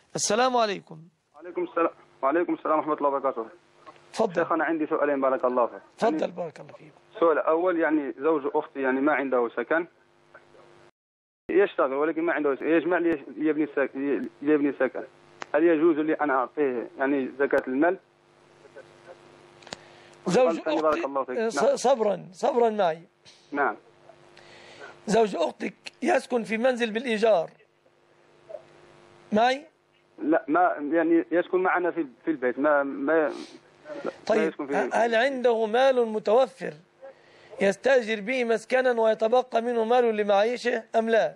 السلام عليكم. وعليكم السلام. وعليكم السلام ورحمة الله وبركاته. تفضل شيخ أنا عندي سؤالين بارك الله فيك. تفضل بارك الله فيك. السؤال الأول يعني زوج أختي يعني ما عنده سكن، يشتغل ولكن ما عنده يجمع ليبني سكن، هل يجوز لي أن أعطيه يعني زكاة المال؟ زوج بارك الله فيك. أختك صبرا معي. نعم. زوج أختك يسكن في منزل بالإيجار معي؟ لا ما يعني يسكن معنا في البيت ما طيب هل عنده مال متوفر يستأجر به مسكنا ويتبقى منه مال لمعيشه أم لا؟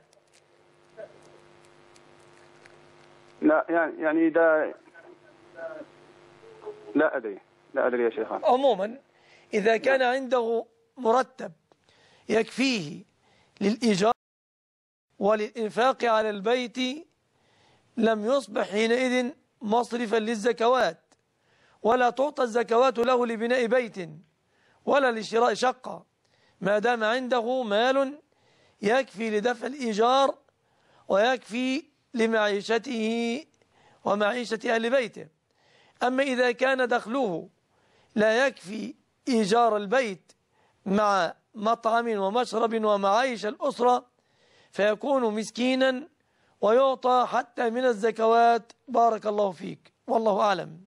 لا يعني ده لا أدري يا شيخ. عموما إذا كان عنده مرتب يكفيه للإيجار وللإنفاق على البيت لم يصبح حينئذ مصرفا للزكوات، ولا تعطى الزكوات له لبناء بيت ولا لشراء شقة، ما دام عنده مال يكفي لدفع الإيجار ويكفي لمعيشته ومعيشة أهل بيته. أما إذا كان دخله لا يكفي إيجار البيت مع مطعم ومشرب ومعايش الأسرة فيكون مسكينا ويعطى حتى من الزكوات. بارك الله فيك والله أعلم.